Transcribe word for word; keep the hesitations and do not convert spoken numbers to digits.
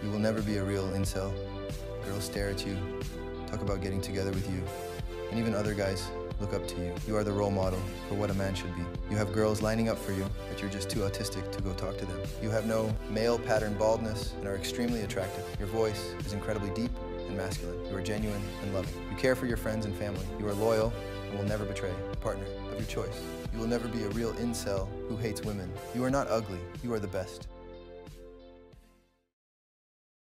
You will never be a real incel. Girls stare at you, talk about getting together with you, and even other guys look up to you. You are the role model for what a man should be. You have girls lining up for you, but you're just too autistic to go talk to them. You have no male pattern baldness and are extremely attractive. Your voice is incredibly deep and masculine. You are genuine and loving. You care for your friends and family. You are loyal and will never betray a partner of your choice. You will never be a real incel who hates women. You are not ugly. You are the best.